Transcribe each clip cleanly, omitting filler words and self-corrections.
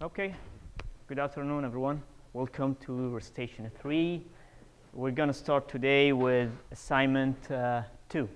Okay, good afternoon, everyone. Welcome to Recitation 3. We're going to start today with assignment 2.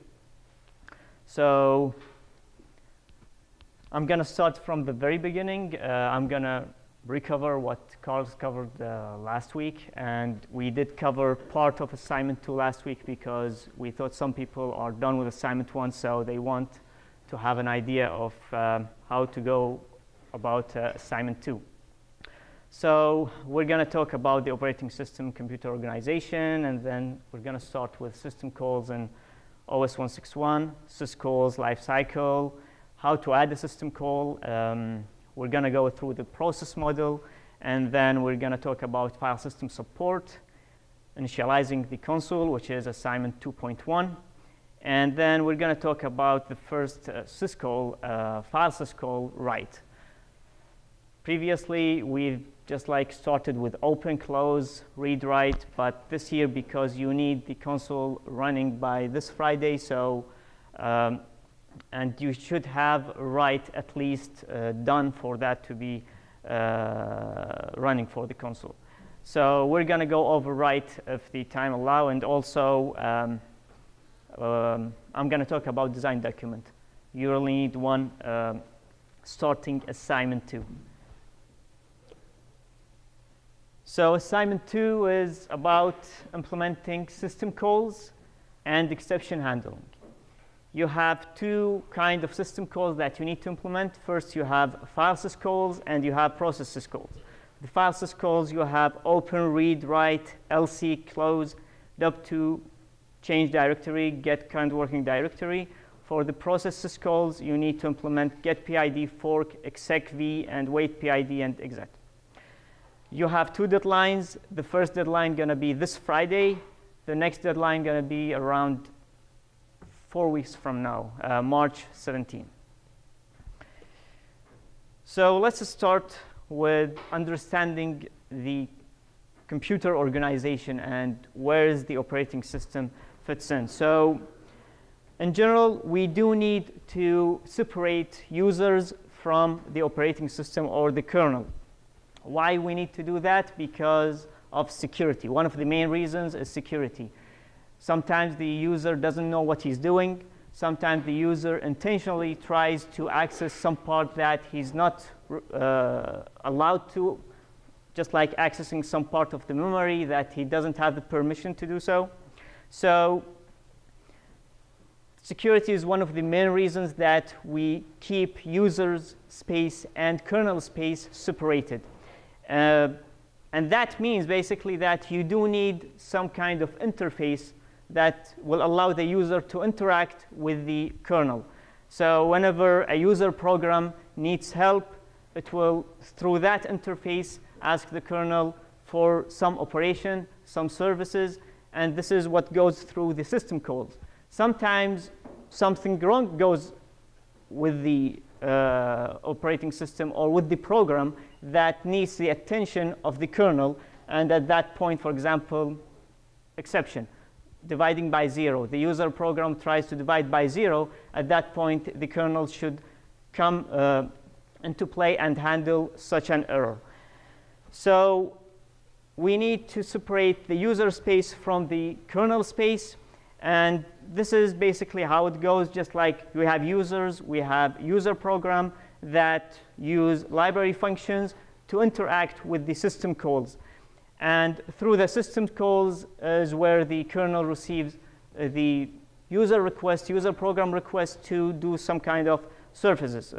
So I'm going to start from the very beginning. I'm going to recover what Carlos covered last week. And we did cover part of assignment 2 last week because we thought some people are done with assignment 1, so they want to have an idea of how to go about assignment 2. So we're going to talk about the operating system computer organization, and then we're going to start with system calls in OS 161, syscalls lifecycle, how to add a system call. We're going to go through the process model, and then we're going to talk about file system support, initializing the console, which is assignment 2.1. And then we're going to talk about the first syscall, file syscall write. Previously, we just started with open, close, read, write, but this year, because you need the console running by this Friday, so and you should have write at least done for that to be running for the console. So we're going to go over write if the time allow, and also I'm going to talk about design document. You only need one starting assignment 2. So assignment 2 is about implementing system calls and exception handling. You have two kinds of system calls that you need to implement. First, you have file syscalls and you have process syscalls. The file syscalls, you have open, read, write, lc, close, dub2, change directory, get current working directory. For the process syscalls, you need to implement get PID, fork, execv, and wait PID and exec. You have two deadlines. The first deadline going to be this Friday. The next deadline going to be around 4 weeks from now, March 17. So let's start with understanding the computer organization and where is the operating system fits in. So in general, we do need to separate users from the operating system or the kernel. Why we need to do that? Because of security. One of the main reasons is security. Sometimes the user doesn't know what he's doing. Sometimes the user intentionally tries to access some part that he's not allowed to, just like accessing some part of the memory that he doesn't have the permission to do so. So security is one of the main reasons that we keep users space and kernel space separated. And that means basically that you do need some kind of interface that will allow the user to interact with the kernel. So whenever a user program needs help, it will, through that interface, ask the kernel for some operation, some services, and this is what goes through the system calls. Sometimes something wrong goes with the operating system or with the program that needs the attention of the kernel, and at that point, for example, exception, dividing by 0. The user program tries to divide by 0. At that point, the kernel should come into play and handle such an error. So we need to separate the user space from the kernel space, and this is basically how it goes. Just like we have users, we have user program that use library functions to interact with the system calls. And through the system calls is where the kernel receives the user request, user program request to do some kind of services.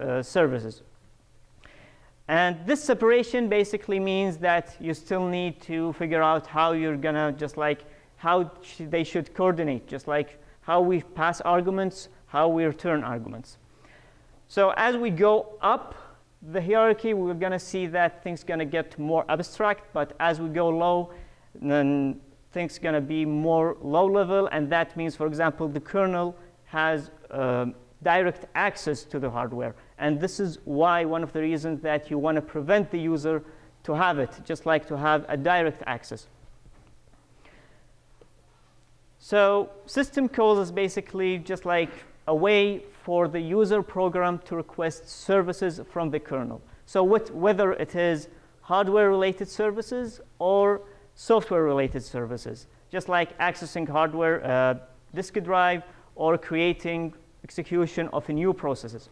And this separation basically means that you still need to figure out how you're going to, just like how they should coordinate, just like how we pass arguments, how we return arguments. So as we go up the hierarchy, we're going to see that things going to get more abstract. But as we go low, then things going to be more low level. And that means, for example, the kernel has direct access to the hardware. And this is why one of the reasons that you want to prevent the user to have it, just like to have a direct access. So system calls is basically just like a way for the user program to request services from the kernel. So whether it is hardware-related services or software-related services, just like accessing hardware, disk drive, or creating execution of new processes.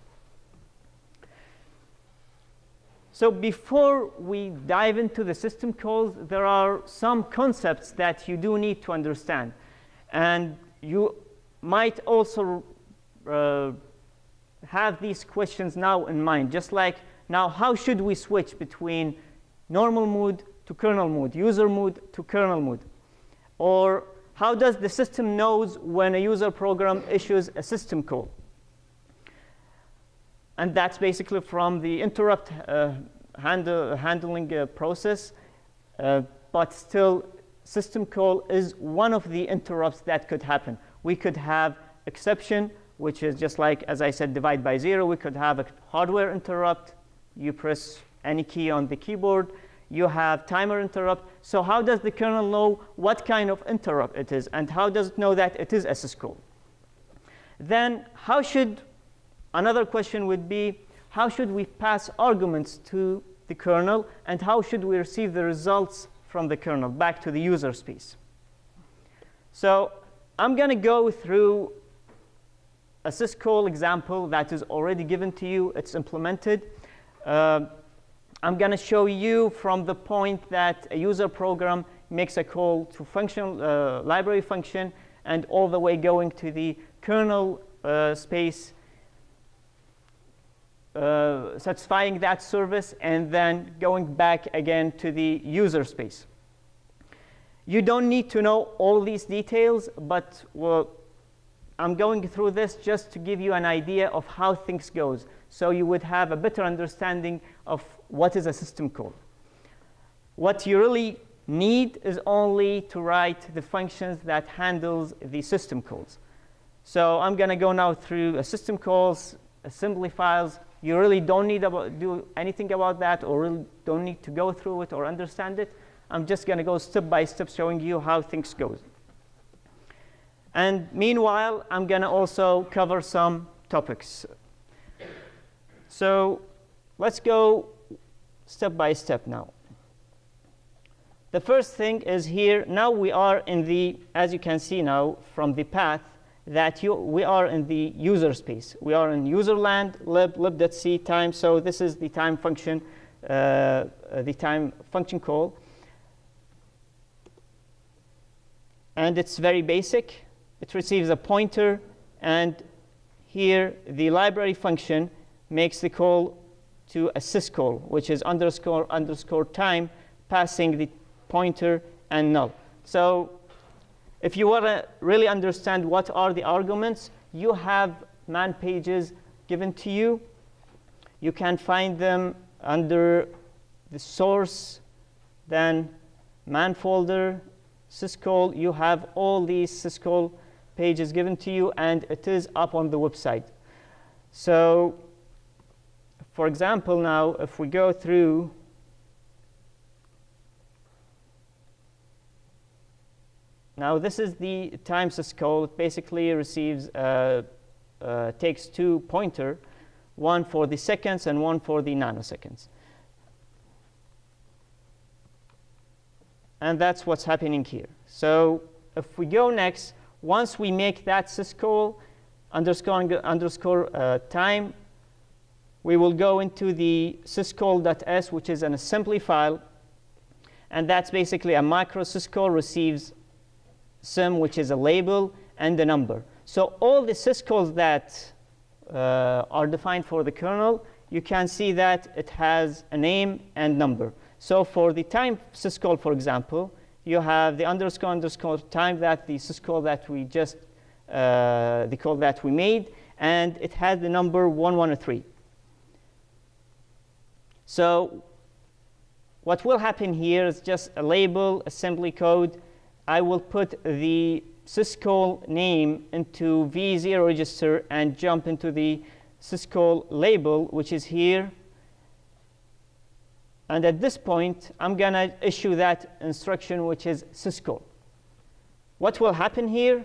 So before we dive into the system calls, there are some concepts that you do need to understand. And you might also have these questions now in mind, just like now, how should we switch between normal mode to kernel mode, user mode to kernel mode? Or how does the system knows when a user program issues a system call? And that's basically from the interrupt handling process. But still, system call is one of the interrupts that could happen. We could have exception, which is just like, as I said, divide by 0. We could have a hardware interrupt. You press any key on the keyboard. You have timer interrupt. So how does the kernel know what kind of interrupt it is? And how does it know that it is a syscall? Then another question would be, how should we pass arguments to the kernel? And how should we receive the results from the kernel back to the user space? So I'm going to go through a syscall example that is already given to you. It's implemented. I'm going to show you from the point that a user program makes a call to function library function and all the way going to the kernel space, satisfying that service, and then going back again to the user space. You don't need to know all these details, but I'm going through this just to give you an idea of how things goes, so you would have a better understanding of what is a system call. What you really need is only to write the functions that handles the system calls. So I'm going to go now through a system calls, assembly files. You really don't need to do anything about that, or really don't need to go through it or understand it. I'm just going to go step by step showing you how things go. And meanwhile, I'm going to also cover some topics. So let's go step by step now. The first thing is here. Now we are in the, as you can see now from the path, that we are in the user space. We are in userland, lib.c time. So this is the time function, call. And it's very basic. It receives a pointer. And here, the library function makes the call to a syscall, which is __ time, passing the pointer and null. So if you want to really understand what are the arguments, you have man pages given to you. You can find them under the source, then man folder, syscall. You have all these syscall pages given to you, and it is up on the website. So for example, now if we go through, now this is the time syscall. It basically receives, takes two pointer, one for the seconds and one for the nanoseconds. And that's what's happening here. So if we go next, once we make that syscall __ time, we will go into the syscall.s, which is an assembly file. And that's basically a micro syscall, receives sym, which is a label, and a number. So all the syscalls that are defined for the kernel, you can see that it has a name and number. So for the time syscall, for example, you have the __ time, that the syscall that we just, the call that we made, and it has the number 113. So what will happen here is just a label, assembly code. I will put the syscall name into V0 register and jump into the syscall label, which is here. And at this point, I'm going to issue that instruction, which is syscall. What will happen here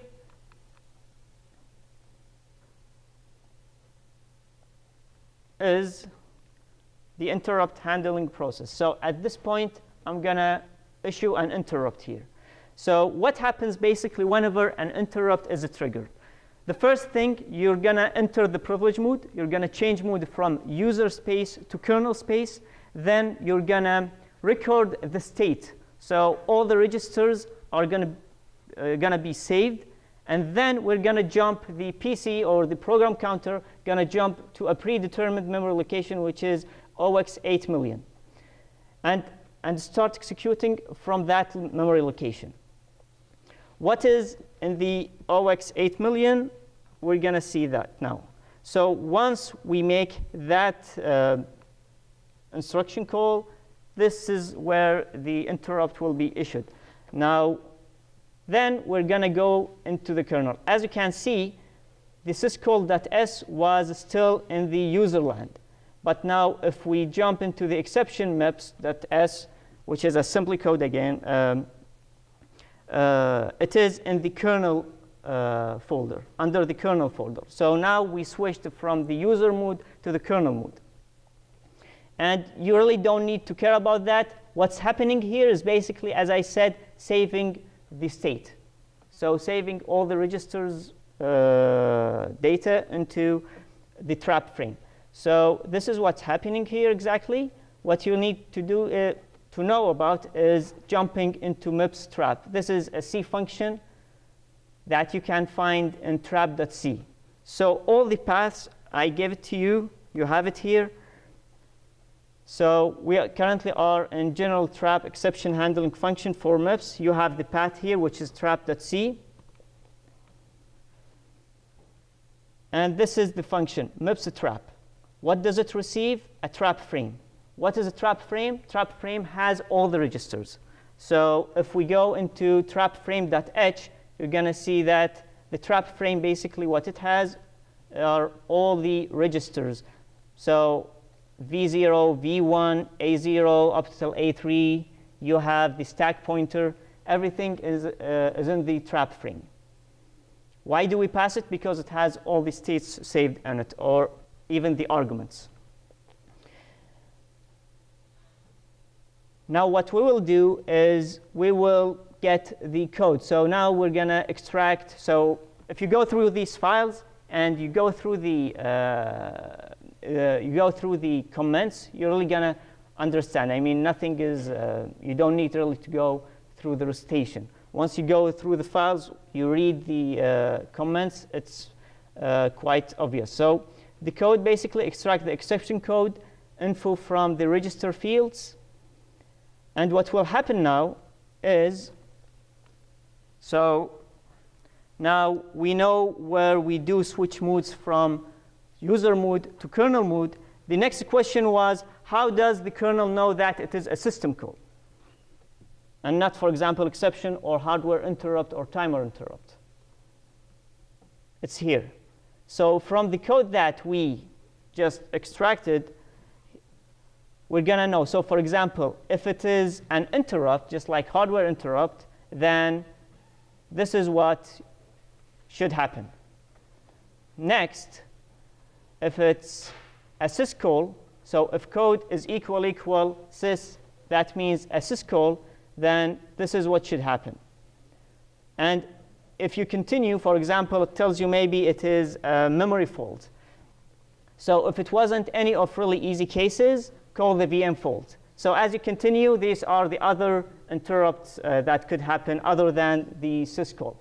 is the interrupt handling process. So at this point, I'm going to issue an interrupt here. So what happens basically whenever an interrupt is triggered? The first thing, you're going to enter the privilege mode. You're going to change mode from user space to kernel space. Then you're going to record the state. So all the registers are going to be saved. And then we're going to jump the PC or the program counter, going to jump to a predetermined memory location, which is OX 8 million. And start executing from that memory location. What is in the OX 8 million? We're going to see that now. So once we make that instruction call, this is where the interrupt will be issued. Now, then we're going to go into the kernel. As you can see, the syscall.s was still in the user land. But now, if we jump into the exception maps.s, which is assembly code again, it is in the kernel folder, under the kernel folder. So now we switched from the user mode to the kernel mode. And you really don't need to care about that. What's happening here is basically, as I said, saving the state. So saving all the registers data into the trap frame. So this is what's happening here exactly. What you need to do to know about is jumping into MIPS trap. This is a C function that you can find in trap.c. So all the paths, I gave it to you. You have it here. So we currently are in general trap exception handling function for MIPS. You have the path here, which is trap.c. And this is the function, MIPS trap. What does it receive? A trap frame. What is a trap frame? Trap frame has all the registers. So if we go into trapframe.h, you're going to see that the trap frame, basically what it has are all the registers. So V0, V1, A0, up till A3, you have the stack pointer. Everything is in the trap frame. Why do we pass it? Because it has all the states saved in it, or even the arguments. Now what we will do is we will get the code. So now we're going to extract. So if you go through these files and you go through the comments, you're really going to understand. I mean, nothing is, you don't need really to go through the recitation. Once you go through the files, you read the comments, it's quite obvious. So the code basically extracts the exception code, info from the register fields. And what will happen now is, so now we know where we do switch modes from user mode to kernel mode. The next question was, how does the kernel know that it is a system call and not, for example, exception or hardware interrupt or timer interrupt? It's here. So from the code that we just extracted, we're going to know. So for example, if it is an interrupt, just like hardware interrupt, then this is what should happen. Next, if it's a syscall, so if code is equal sys, that means a syscall, then this is what should happen. And if you continue, for example, it tells you maybe it is a memory fault. So if it wasn't any of really easy cases, call the VM fault. So as you continue, these are the other interrupts that could happen other than the syscall.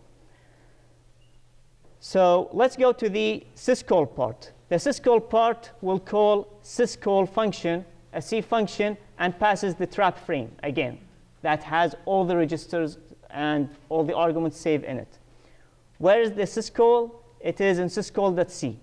So let's go to the syscall part. The syscall part will call syscall function, a C function, and passes the trap frame again. That has all the registers and all the arguments saved in it. Where is the syscall? It is in syscall.c.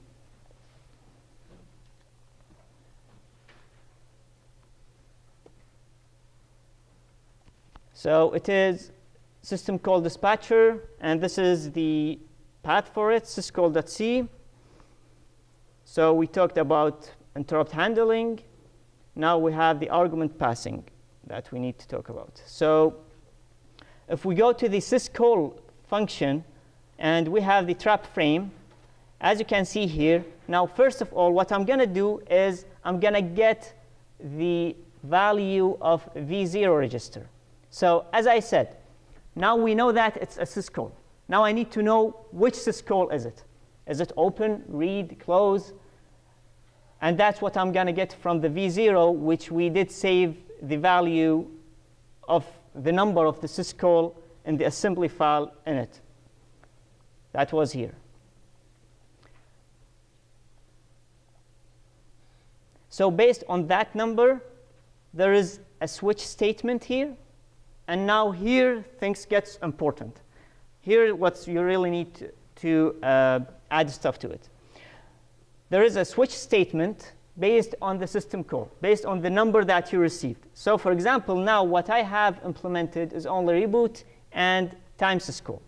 So it is system call dispatcher, and this is the path for it, syscall.c. So we talked about interrupt handling. Now we have the argument passing that we need to talk about. So if we go to the syscall function, and we have the trap frame, as you can see here. Now, first of all, what I'm going to do is I'm going to get the value of V0 register. So as I said, now we know that it's a syscall. Now I need to know which syscall is it. Is it open, read, close? And that's what I'm going to get from the V0, which we did save the value of the number of the syscall in the assembly file in it. That was here. So based on that number, there is a switch statement here. And now here, things get important. Here, what you really need to add stuff to it. There is a switch statement based on the system call, based on the number that you received. So for example, now what I have implemented is only reboot and time syscall.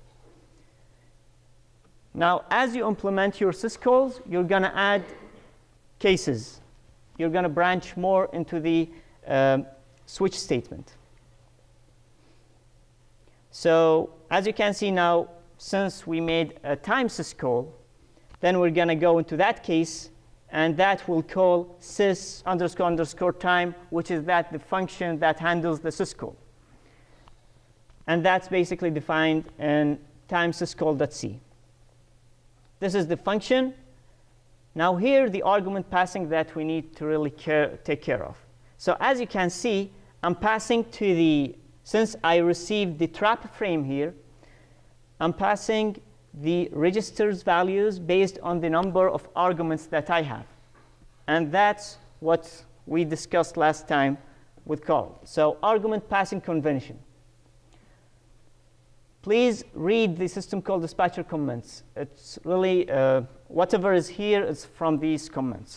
Now, as you implement your syscalls, you're going to add cases. You're going to branch more into the switch statement. So as you can see now, since we made a time syscall, then we're going to go into that case, and that will call sys underscore underscore time, which is the function that handles the syscall. And that's basically defined in time syscall.c. This is the function. Now here, the argument passing that we need to really take care of. So as you can see, I'm passing to the, since I received the trap frame here, I'm passing the registers values based on the number of arguments that I have. And that's what we discussed last time with Carl. So argument passing convention. Please read the system call dispatcher comments. It's really, whatever is here is from these comments.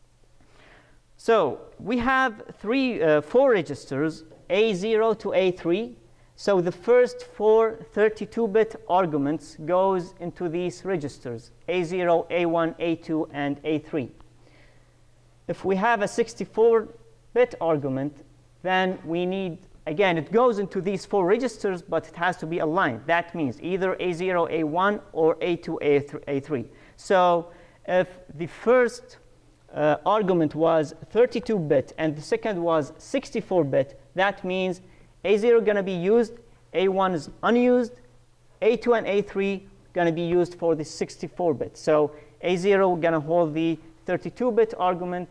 So we have four registers, A0 to A3. So the first four 32-bit arguments goes into these registers, A0, A1, A2, and A3. If we have a 64-bit argument, then we need, again, it goes into these four registers, but it has to be aligned. That means either A0, A1, or A2, A3. So if the first argument was 32-bit and the second was 64-bit, that means A0 going to be used, A1 is unused, A2 and A3 going to be used for the 64-bit. So A0 going to hold the 32-bit argument,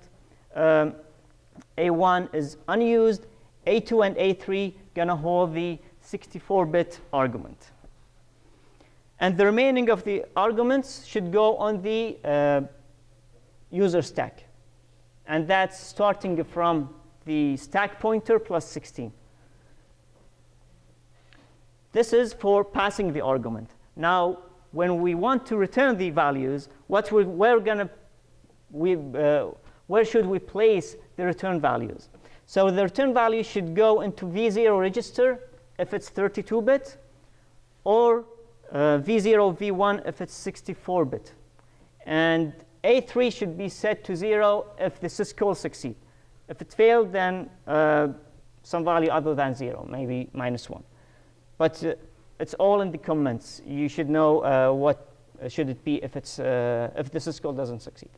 A1 is unused, A2 and A3 going to hold the 64-bit argument. And the remaining of the arguments should go on the user stack. And that's starting from the stack pointer plus 16. This is for passing the argument. Now, when we want to return the values, where should we place the return values? So the return value should go into V0 register if it's 32-bit, or V0, V1 if it's 64-bit. And A3 should be set to 0 if the syscall succeeds. If it failed, then some value other than 0, maybe -1. But it's all in the comments. You should know what should it be if the syscall doesn't succeed.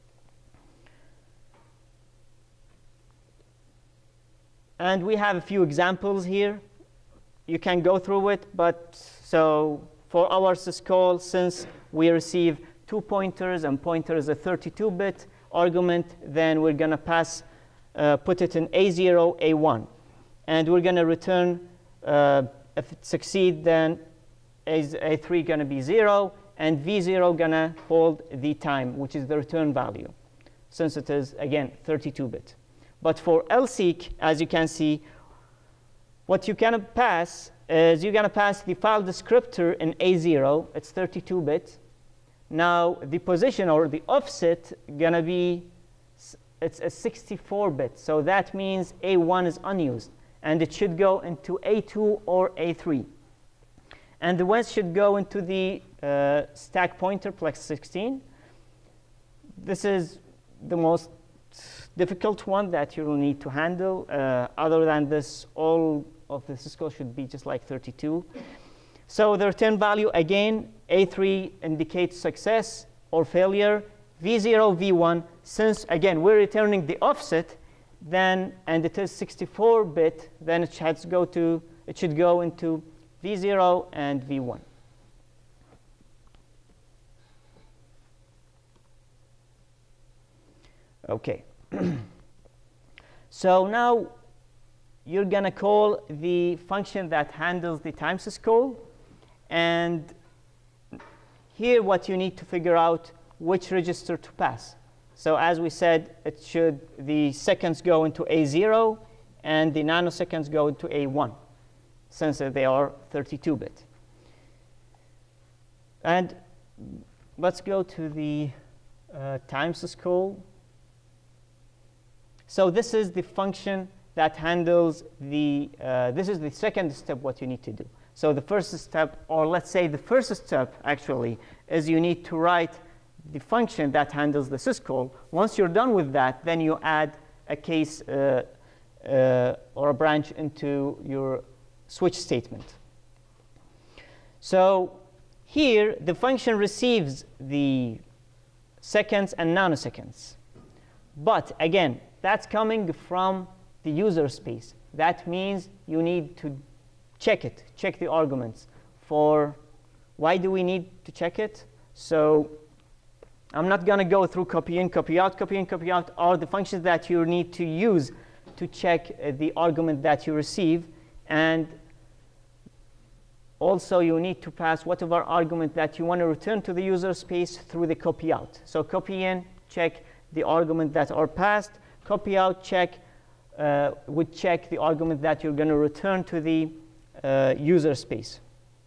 And we have a few examples here. You can go through it, but so for our syscall, since we receive 2 pointers and pointer is a 32-bit argument, then we're going to put it in A0, A1. And we're going to return, if it succeeds, then A3 going to be 0, and V0 going to hold the time, which is the return value, since it is, again, 32-bit. But for LSEEK, as you can see, what you're going to pass is you're going to pass the file descriptor in A0. It's 32-bit. Now, the position or the offset going to be, it's a 64-bit. So that means A1 is unused. And it should go into A2 or A3. And the ones should go into the stack pointer plus 16. This is the most difficult one that you will need to handle. Other than this, all of the syscall should be just like 32. So the return value, again, A3 indicates success or failure. V0, V1, since, again, we're returning the offset, then, and it is 64-bit, then it should go into V0 and V1. Okay. So now you're going to call the function that handles the timesyscall. And here what you need to figure out which register to pass. So as we said, the seconds go into A0 and the nanoseconds go into A1, since they are 32-bit. And let's go to the timesyscall. So this is the function that handles this is the second step what you need to do. So the first step, or let's say the first step actually, is you need to write the function that handles the syscall. Once you're done with that, then you add a case or a branch into your switch statement. So here, the function receives the seconds and nanoseconds. But again, that's coming from the user space. That means you need to check it, check the arguments. Why do we need to check it? So I'm not going to go through copy in, copy out. Copy in, copy out are the functions that you need to use to check the argument that you receive. And also, you need to pass whatever argument that you want to return to the user space through the copy out. So copy in, check the argument that are passed. Copy out, would check the argument that you're going to return to the user space.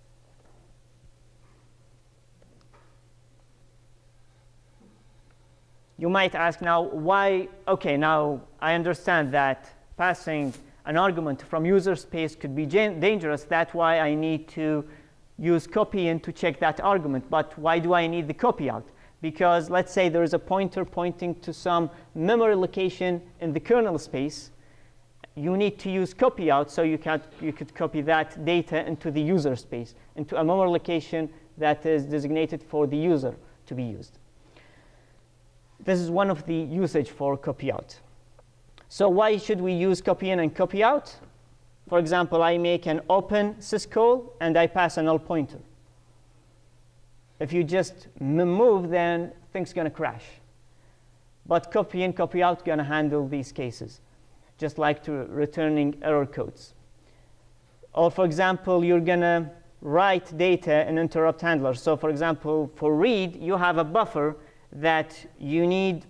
You might ask now, why? OK, now I understand that passing an argument from user space could be dangerous. That's why I need to use copy in to check that argument. But why do I need the copy out? Because let's say there is a pointer pointing to some memory location in the kernel space. You need to use copy out, so you could copy that data into the user space, into a memory location that is designated for the user to be used. This is one of the usage for copy out. So why should we use copy in and copy out? For example, I make an open syscall, and I pass a null pointer. If you just move, then things going to crash. But copy in, copy out going to handle these cases, just like to returning error codes. Or for example, you're going to write data in interrupt handler. So for example, for read, you have a buffer that you need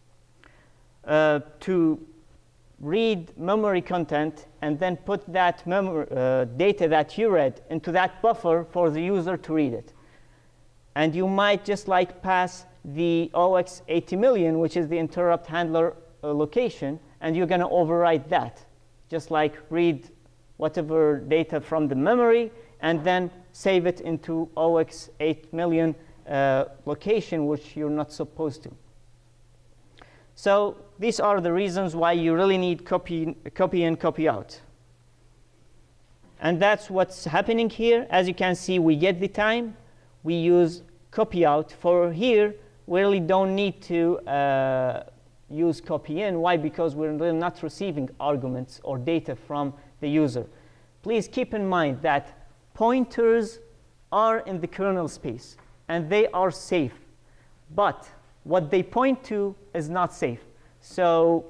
to read memory content and then put that data that you read into that buffer for the user to read it. And you might just like pass the OX 80 million, which is the interrupt handler location, and you're going to override that. Just like read whatever data from the memory and then save it into OX 8 million location, which you're not supposed to. So these are the reasons why you really need copy in, copy out. And that's what's happening here. As you can see, we get the time. We use copy out. For here, we really don't need to use copy in. Why? Because we're really not receiving arguments or data from the user. Please keep in mind that pointers are in the kernel space, and they are safe. But what they point to is not safe. So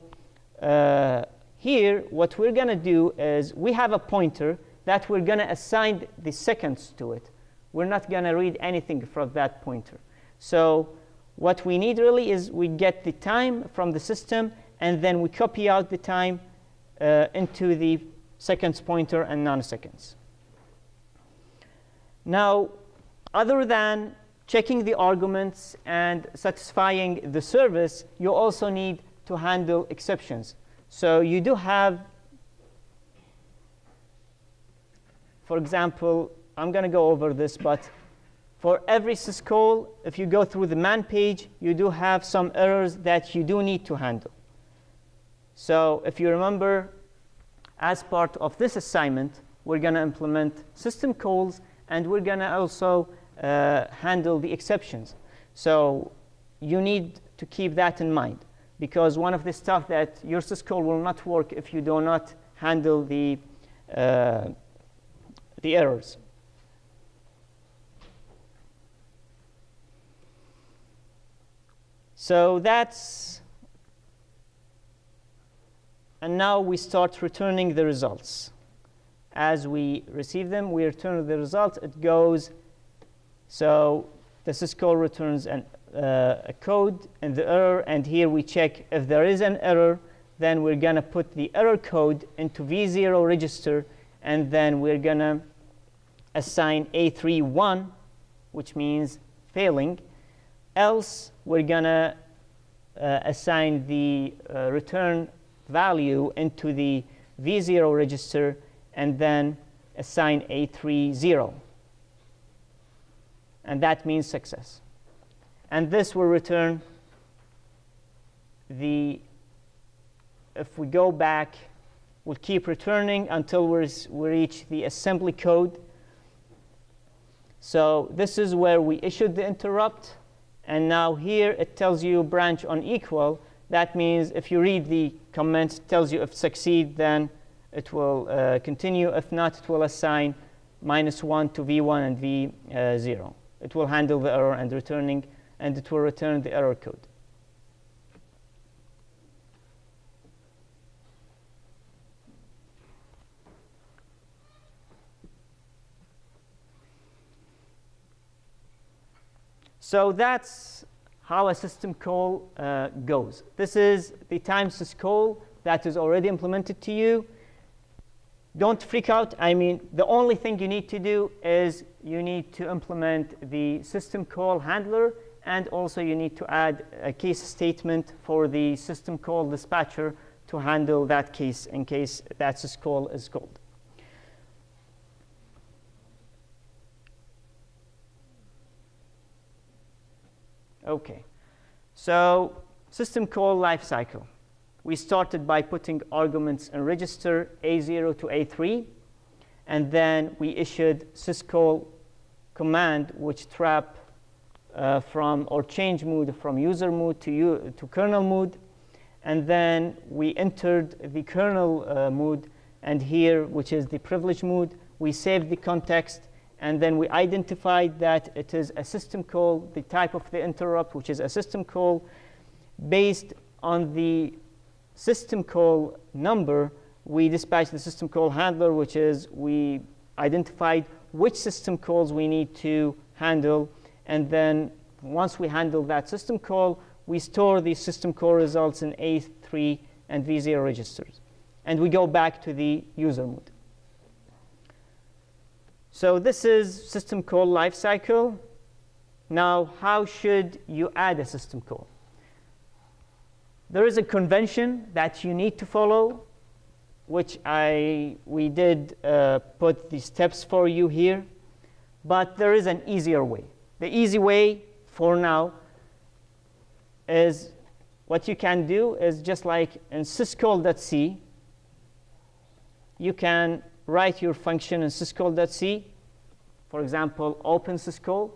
here, what we're going to do is we have a pointer that we're going to assign the seconds to it. We're not going to read anything from that pointer. So what we need really is we get the time from the system, and then we copy out the time into the seconds pointer and nanoseconds. Now, other than checking the arguments and satisfying the service, you also need to handle exceptions. So you do have, for example, I'm going to go over this, but for every syscall, if you go through the man page, you do have some errors that you do need to handle. So if you remember, as part of this assignment, we're going to implement system calls, and we're going to also handle the exceptions. So you need to keep that in mind. because one of the stuff that your syscall will not work if you do not handle the errors. So that's, and now we start returning the results. As we receive them, we return the results. It goes, so the syscall returns a code and the error, and here we check if there is an error, then we're going to put the error code into V0 register, and then we're going to assign A3 1, which means failing. Else, we're going to assign the return value into the V0 register, and then assign A3 0. And that means success. And this will return the, if we go back, we'll keep returning until we reach the assembly code. So this is where we issued the interrupt. And now here it tells you branch unequal. That means if you read the comment, it tells you if succeed, then it will continue. If not, it will assign -1 to V1 and V0. It will handle the error and returning, and it will return the error code. So that's how a system call goes. This is the time syscall that is already implemented to you. Don't freak out. I mean, the only thing you need to do is you need to implement the system call handler, and also you need to add a case statement for the system call dispatcher to handle that case in case that syscall is called. OK, so system call lifecycle. We started by putting arguments in register A0 to A3. And then we issued syscall command, which trap from or change mood from user mood to kernel mood. And then we entered the kernel mood. And here, which is the privilege mood, we saved the context. And then we identified that it is a system call, the type of the interrupt, which is a system call. Based on the system call number, we dispatched the system call handler, which is we identified which system calls we need to handle. And then once we handle that system call, we store the system call results in A3 and V0 registers. And we go back to the user mode. So this is system call lifecycle. Now, how should you add a system call? There is a convention that you need to follow, which we did put the steps for you here. But there is an easier way. The easy way for now is what you can do is just like in syscall.c, you can write your function in syscall.c, for example, open syscall.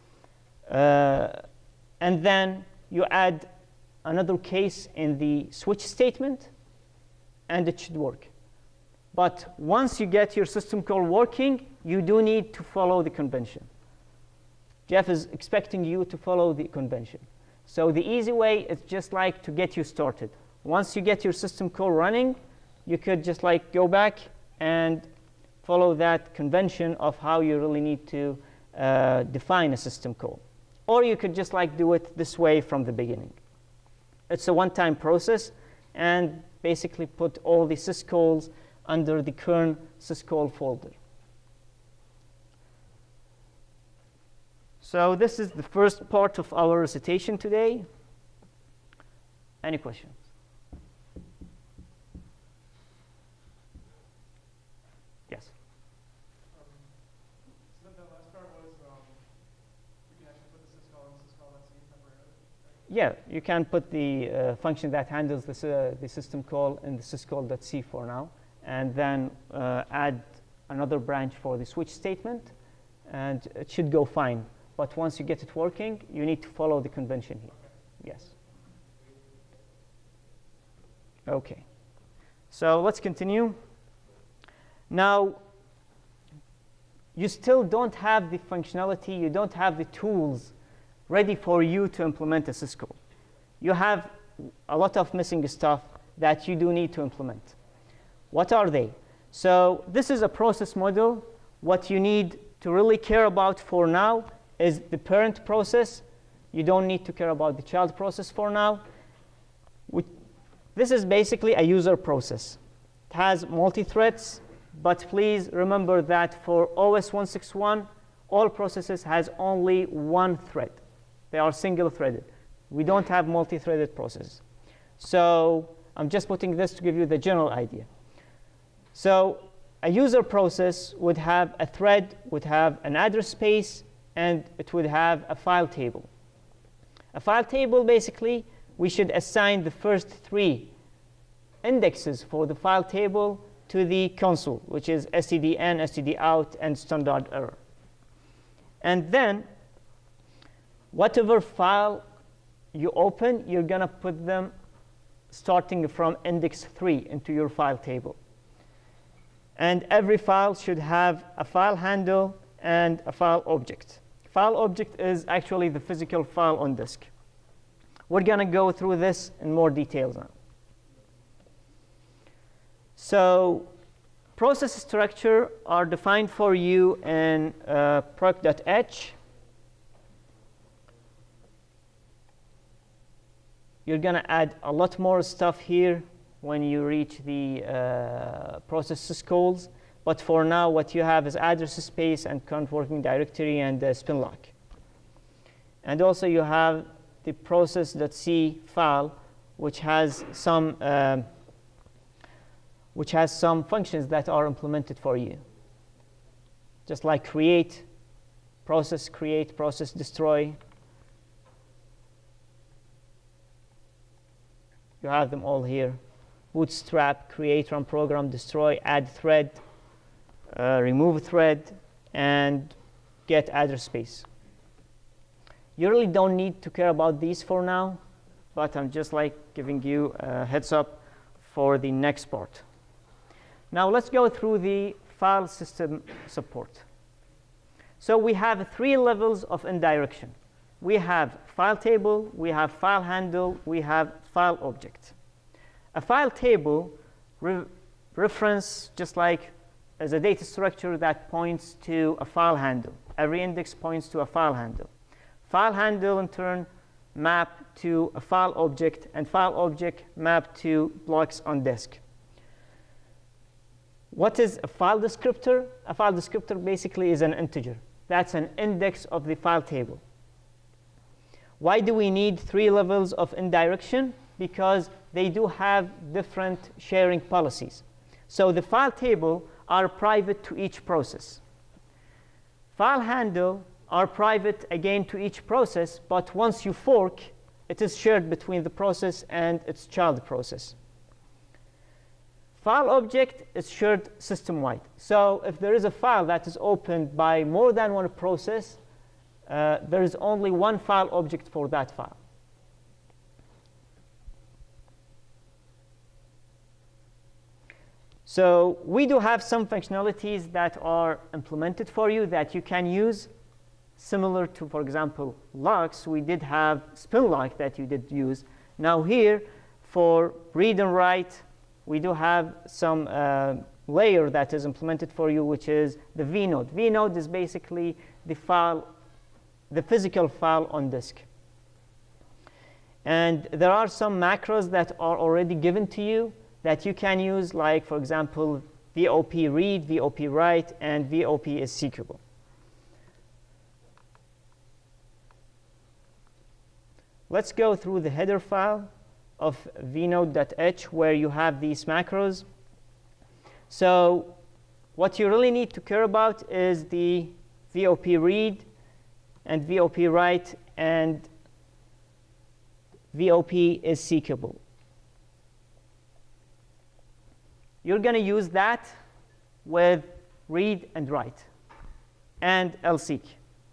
And then you add another case in the switch statement, and it should work. But once you get your system call working, you do need to follow the convention. Jeff is expecting you to follow the convention. So the easy way is just like to get you started. Once you get your system call running, you could just like go back and follow that convention of how you really need to define a system call. Or you could just like do it this way from the beginning. It's a one-time process, and basically put all the syscalls under the kern syscall folder. So this is the first part of our recitation today. Any questions? Yes? So the last part was you can actually put the syscall in syscall.c temporarily, right? Yeah, you can put the function that handles the system call in the syscall.c for now, and then add another branch for the switch statement, and it should go fine. But once you get it working, you need to follow the convention here. Okay. Yes. OK. So let's continue. Now, you still don't have the functionality. You don't have the tools ready for you to implement a syscall. You have a lot of missing stuff that you do need to implement. What are they? So this is a process model. What you need to really care about for now is the parent process. You don't need to care about the child process for now. This is basically a user process. It has multi-threads. But please remember that for OS 161, all processes has only one thread. They are single-threaded. We don't have multi-threaded processes. So I'm just putting this to give you the general idea. So a user process would have a thread, would have an address space, and it would have a file table. A file table, basically, we should assign the first 3 indexes for the file table to the console, which is stdin, stdout, and standard error. And then whatever file you open, you're going to put them starting from index 3 into your file table. And every file should have a file handle and a file object. File object is actually the physical file on disk. We're going to go through this in more details now. So process structure are defined for you in proc.h. You're going to add a lot more stuff here when you reach the process syscalls. But for now, what you have is address space and current working directory and spinlock. And also, you have the process.c file, which has some functions that are implemented for you, just like create, process destroy. You have them all here. Bootstrap, create, run program, destroy, add thread, remove thread, and get address space. You really don't need to care about these for now, but I'm just like giving you a heads up for the next part. Now let's go through the file system support. So we have 3 levels of indirection. We have file table, we have file handle, we have file object. A file table reference just like as a data structure that points to a file handle. Every index points to a file handle. File handle, in turn, map to a file object, and file object map to blocks on disk. What is a file descriptor? A file descriptor basically is an integer. That's an index of the file table. Why do we need 3 levels of indirection? Because they do have different sharing policies. So the file table are private to each process. File handle are private, again, to each process. But once you fork, it is shared between the process and its child process. File object is shared system-wide. So if there is a file that is opened by more than one process, there is only one file object for that file. So we do have some functionalities that are implemented for you that you can use. Similar to, for example, locks, we did have spinlock that you did use. Now here, for read and write, we do have some layer that is implemented for you, which is the vnode. Vnode is basically the file, the physical file on disk. And there are some macros that are already given to you that you can use, like, for example, VOP read, VOP write, and VOP is seekable. Let's go through the header file of vnode.h, where you have these macros. So what you really need to care about is the VOP read and VOP write, and VOP is seekable. You're going to use that with read and write and lseek.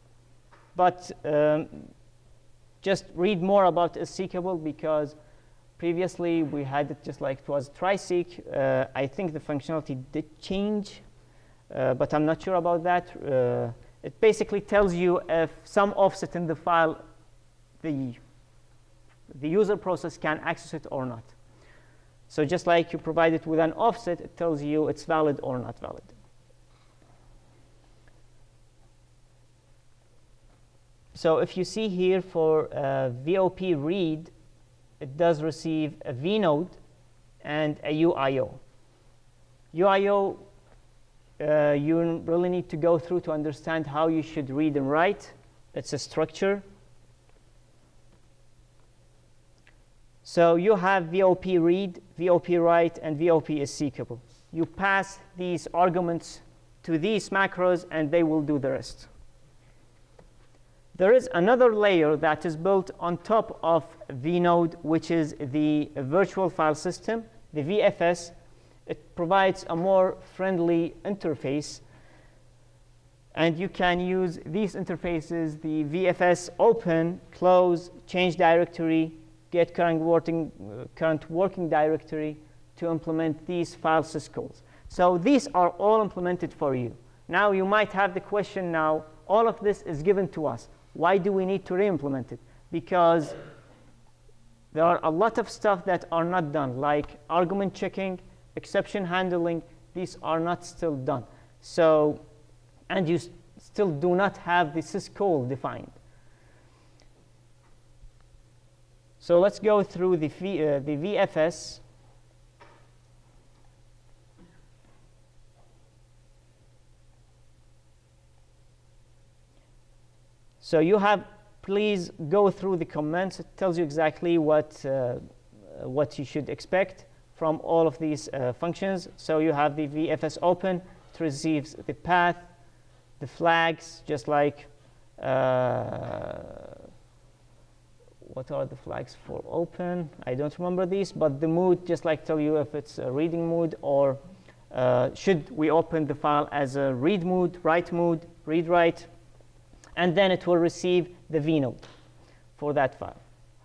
But just read more about is seekable, because Previously, we had it just like it was try-seq. I think the functionality did change, but I'm not sure about that. It basically tells you if some offset in the file, the user process can access it or not. So just like you provide it with an offset, it tells you it's valid or not valid. So if you see here for VOP read, it does receive a vnode and a UIO. UIO, you really need to go through to understand how you should read and write. It's a structure. So you have VOP read, VOP write, and VOP is seekable. You pass these arguments to these macros, and they will do the rest. There is another layer that is built on top of vnode, which is the virtual file system, the VFS. It provides a more friendly interface. And you can use these interfaces, the VFS open, close, change directory, get current working directory to implement these file syscalls. So these are all implemented for you. Now you might have the question now, all of this is given to us. Why do we need to re-implement it? Because there are a lot of stuff that are not done, like argument checking, exception handling. These are not still done. So, and you still do not have the syscall defined. So let's go through the VFS. So you have, please go through the comments. It tells you exactly what you should expect from all of these functions. So you have the VFS open. It receives the path, the flags, just like what are the flags for open? I don't remember these, but the mood, just like tell you if it's a reading mood or should we open the file as a read mood, write mood, read write, and then it will receive the vnode for that file.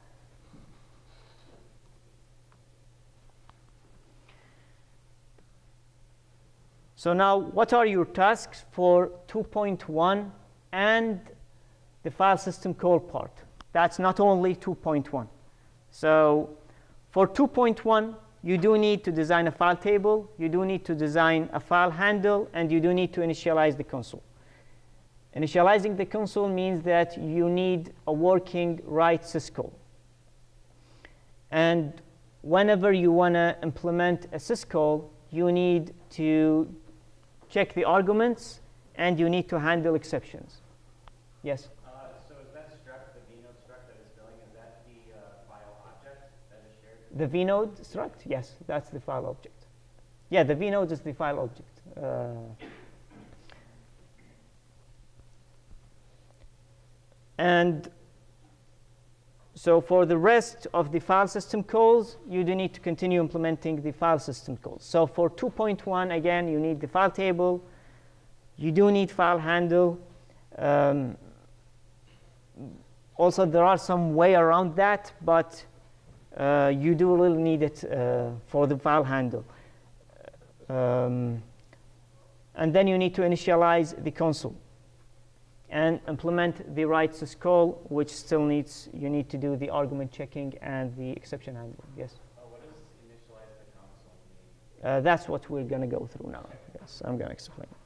So now, what are your tasks for 2.1 and the file system call part? That's not only 2.1. So for 2.1, you do need to design a file table, you do need to design a file handle, and you do need to initialize the console. Initializing the console means that you need a working write syscall. And whenever you want to implement a syscall, you need to check the arguments, and you need to handle exceptions. Yes? So is that struct, the vnode struct that is filling, is that the file object that is shared? The vnode struct? Yes, that's the file object. Yeah, the vnode is the file object. And so for the rest of the file system calls, you do need to continue implementing the file system calls. So for 2.1, again, you need the file table. You do need file handle. Also, there are some way around that, but you do really need it for the file handle. And then you need to initialize the console and implement the write syscall, which still needs, you need to do the argument checking and the exception handling. Yes? What does initialize the console mean? That's what we're going to go through now. Yes, I'm going to explain it.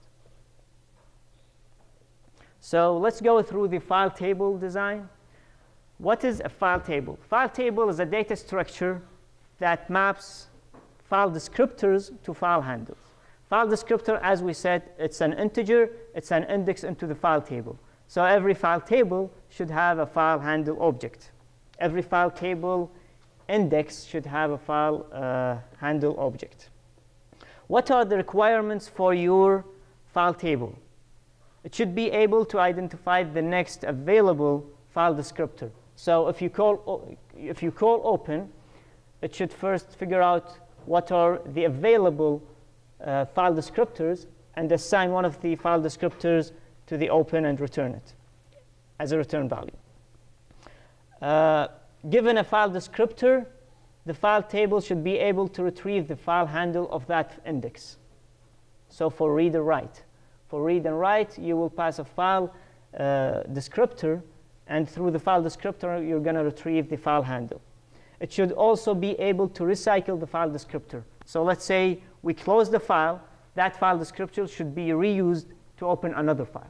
So let's go through the file table design. What is a file table? File table is a data structure that maps file descriptors to file handles. File descriptor, as we said, it's an integer. It's an index into the file table. So every file table should have a file handle object. Every file table index should have a file handle object. What are the requirements for your file table? It should be able to identify the next available file descriptor. So if you call open, it should first figure out what are the available file descriptors and assign one of the file descriptors to the open and return it as a return value. Given a file descriptor, the file table should be able to retrieve the file handle of that index. So for read and write. For read and write, you will pass a file descriptor, and through the file descriptor, you're going to retrieve the file handle. It should also be able to recycle the file descriptor. So let's say we close the file. That file descriptor should be reused to open another file.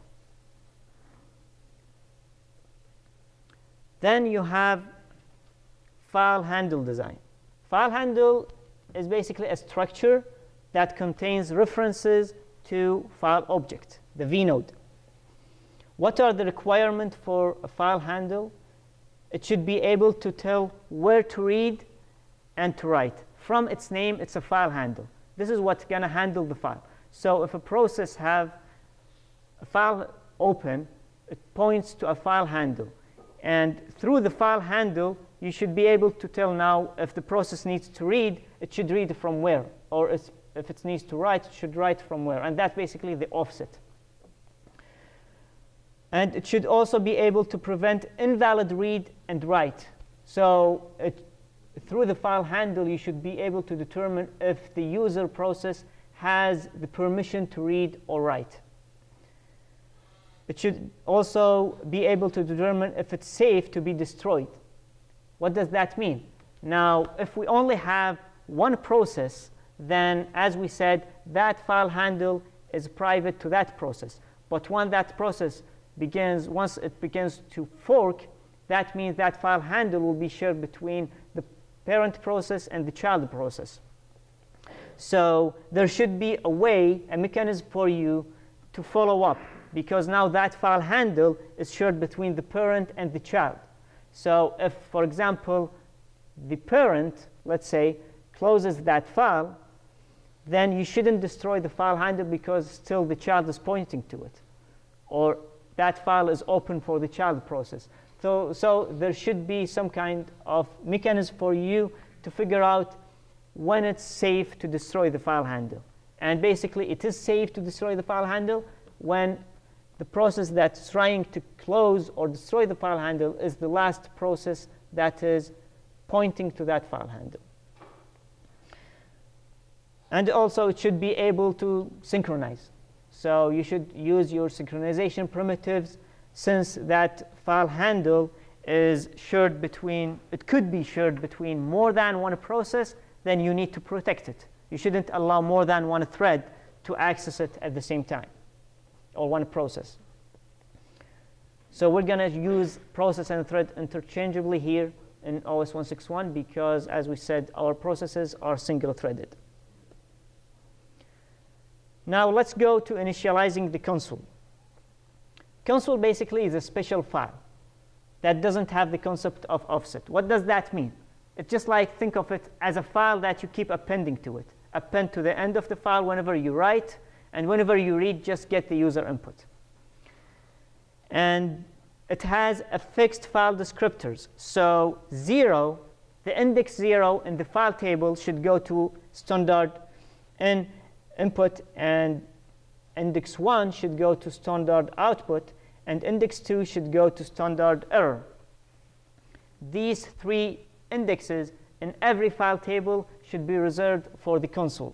Then you have file handle design. File handle is basically a structure that contains references to file object, the vnode. What are the requirements for a file handle? It should be able to tell where to read and to write. From its name, it's a file handle. This is what's going to handle the file. So if a process have a file open, it points to a file handle. And through the file handle, you should be able to tell now if the process needs to read, it should read from where. Or if it needs to write, it should write from where. And that's basically the offset. And it should also be able to prevent invalid read and write. So through the file handle, you should be able to determine if the user process has the permission to read or write. It should also be able to determine if it's safe to be destroyed. What does that mean? Now, if we only have one process, then, as we said, that file handle is private to that process. But when that process once it begins to fork, that means that file handle will be shared between the parent process and the child process. So there should be a mechanism for you to follow up, because now that file handle is shared between the parent and the child. So if, for example, the parent, let's say, closes that file, then you shouldn't destroy the file handle because still the child is pointing to it. Or that file is open for the child process. So there should be some kind of mechanism for you to figure out when it's safe to destroy the file handle. And basically, it is safe to destroy the file handle when the process that's trying to close or destroy the file handle is the last process that is pointing to that file handle. And also, it should be able to synchronize. So you should use your synchronization primitives, since that file handle is shared between, it could be shared between more than one process, then you need to protect it. You shouldn't allow more than one thread to access it at the same time, or one process. So we're going to use process and thread interchangeably here in OS 161 because, as we said, our processes are single-threaded. Now let's go to initializing the console. Console basically is a special file that doesn't have the concept of offset. What does that mean? It's just like, think of it as a file that you keep appending to it. Append to the end of the file whenever you write, and whenever you read, just get the user input. And it has a fixed file descriptors. So 0, the index 0 in the file table should go to standard input, and index 1 should go to standard output, and index 2 should go to standard error. These 3 indexes in every file table should be reserved for the console.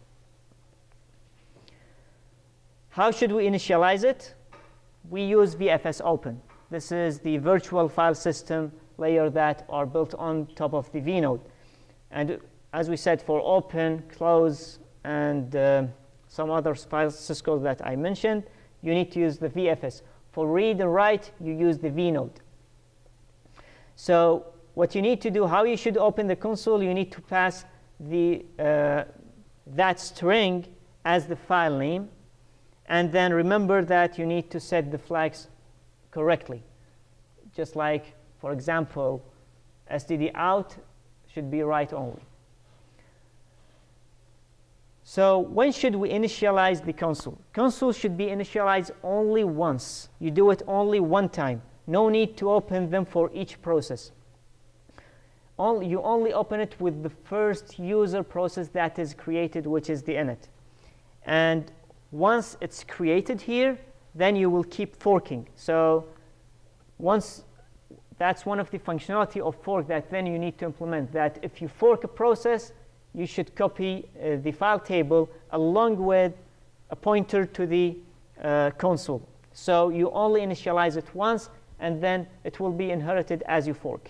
How should we initialize it? We use VFS Open. This is the virtual file system layer that are built on top of the vnode. And as we said, for open, close, and some other file syscalls that I mentioned, you need to use the VFS. For read and write, you use the vnode. So what you need to do, how you should open the console, you need to pass that string as the file name. And then remember that you need to set the flags correctly. Just like, for example, std out should be write only. So when should we initialize the console? Console should be initialized only once. You do it only one time. No need to open them for each process. You only open it with the first user process that is created, which is the init. And once it's created here, then you will keep forking. So once that's one of the functionality of fork that then you need to implement, that if you fork a process, you should copy the file table along with a pointer to the console. So you only initialize it once, and then it will be inherited as you fork.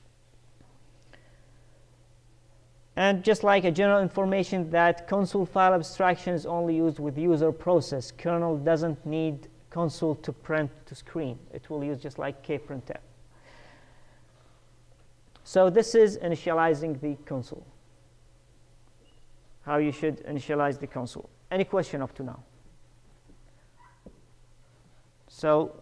And just like a general information that console file abstraction is only used with user process, kernel doesn't need console to print to screen. It will use just like kprintf. So this is initializing the console. How you should initialize the console. Any question up to now? So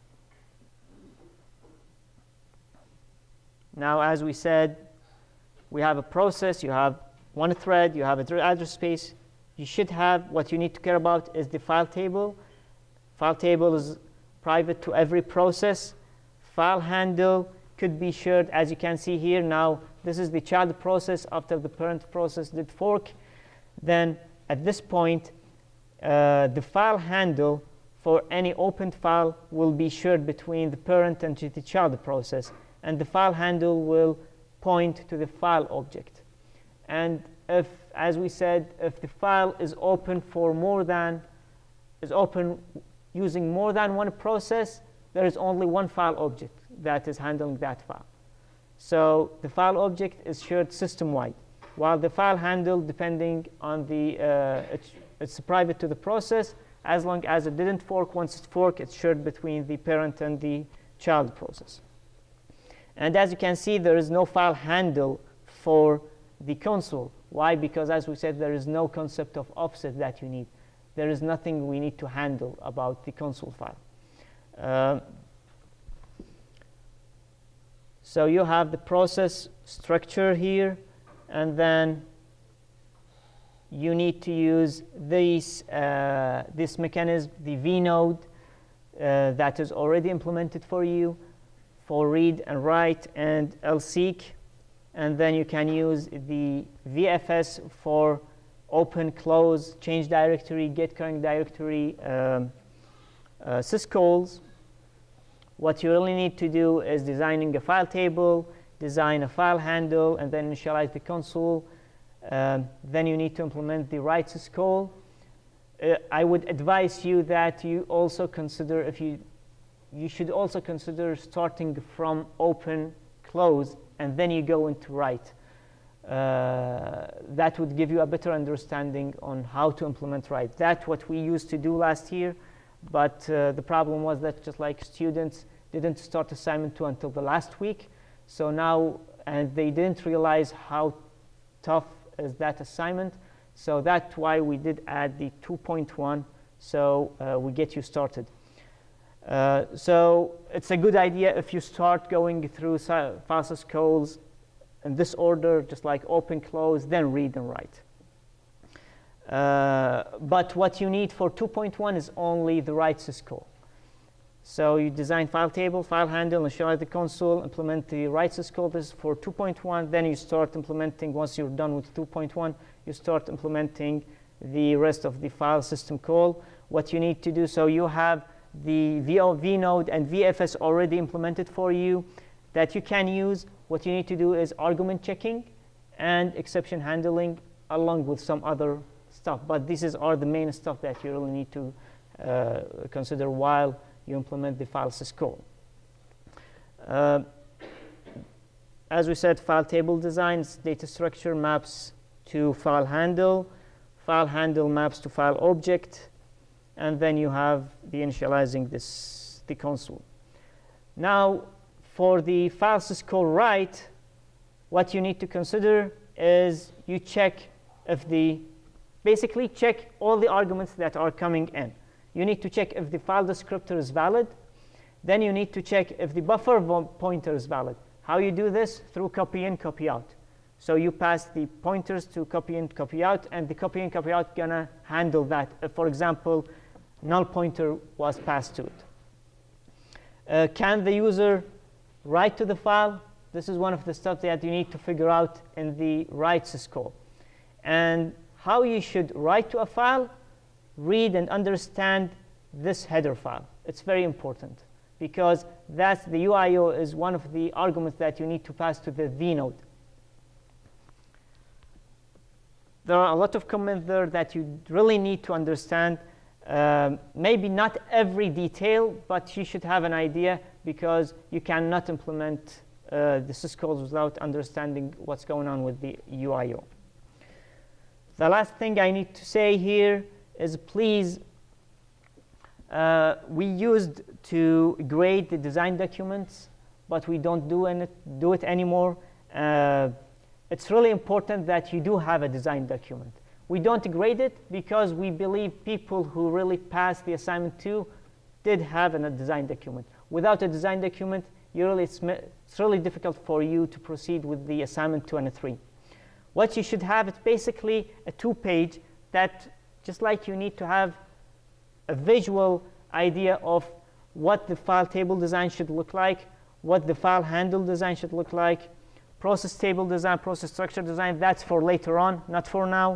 now, as we said, we have a process, you have one thread, you have an address space. You should have, what you need to care about is the file table. File table is private to every process. File handle could be shared, as you can see here. Now, this is the child process after the parent process did fork. Then, at this point, the file handle for any opened file will be shared between the parent and the child process. And the file handle will point to the file object. And if, as we said, if the file is open for using more than one process, there is only one file object that is handling that file. So the file object is shared system-wide, while the file handle, depending on the, it's private to the process. As long as it didn't fork, once it forked, it's shared between the parent and the child process. And as you can see, there is no file handle for the console. Why? Because, as we said, there is no concept of offset that you need. There is nothing we need to handle about the console file. So you have the process structure here, and then you need to use this mechanism, the vnode, that is already implemented for you, for read and write and lseek. And then you can use the VFS for open, close, change directory, get current directory syscalls. What you really need to do is designing a file table, design a file handle, and then initialize the console. Then you need to implement the write syscall. I would advise you that you also consider, you should also consider starting from open, close, and then you go into write. That would give you a better understanding on how to implement write. That's what we used to do last year, but the problem was that just like students didn't start assignment 2 until the last week. So now, and they didn't realize how tough is that assignment. So that's why we did add the 2.1, so we get you started. So it's a good idea if you start going through file syscalls in this order, just like open, close, then read and write. But what you need for 2.1 is only the write syscall. So you design file table, file handle, initialize the console, implement the write syscall. This is for 2.1. Then you start implementing, once you're done with 2.1, you start implementing the rest of the file system call. What you need to do, so you have the vnode and VFS already implemented for you that you can use. What you need to do is argument checking and exception handling along with some other stuff. But these are the main stuff that you really need to consider while you implement the file syscall. As we said, file table designs, data structure maps to file handle maps to file object, and then you have the initializing the console. Now, for the file syscall write, what you need to consider is you check if basically check all the arguments that are coming in. You need to check if the file descriptor is valid. Then you need to check if the buffer pointer is valid. How you do this? Through copy in, copy out. So you pass the pointers to copy in, copy out, and the copy in, copy out gonna handle that. If, for example, null pointer was passed to it. Can the user write to the file? This is one of the stuff that you need to figure out in the write syscall. And how you should write to a file, read and understand this header file. It's very important because that's the UIO is one of the arguments that you need to pass to the V node. There are a lot of comments there that you really need to understand. Maybe not every detail, but you should have an idea, because you cannot implement the syscalls without understanding what's going on with the UIO. The last thing I need to say here is, please, we used to grade the design documents, but we don't do it anymore. It's really important that you do have a design document. We don't grade it because we believe people who really passed the assignment 2 did have a design document. Without a design document, it's really difficult for you to proceed with the assignment 2 and 3. What you should have is basically a 2-page that, just like you need to have a visual idea of what the file table design should look like, what the file handle design should look like, process table design, process structure design, that's for later on, not for now.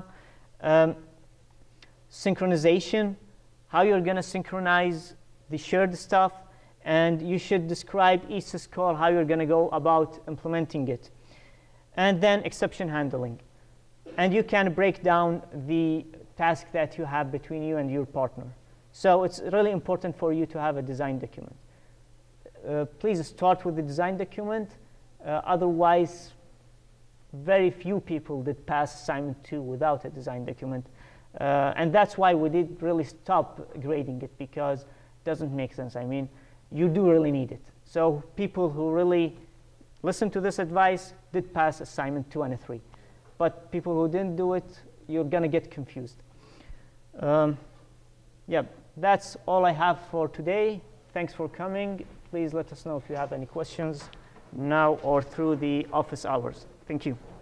Synchronization, how you're going to synchronize the shared stuff, and you should describe each syscall, how you're going to go about implementing it. And then exception handling. And you can break down the task that you have between you and your partner. So it's really important for you to have a design document. Please start with the design document. Otherwise, very few people did pass assignment 2 without a design document. And that's why we did really stop grading it, because it doesn't make sense. I mean, you do really need it. So people who really listen to this advice did pass assignment 2 and 3. But people who didn't do it, you're going to get confused. Yeah, that's all I have for today. Thanks for coming. Please let us know if you have any questions now or through the office hours. Thank you.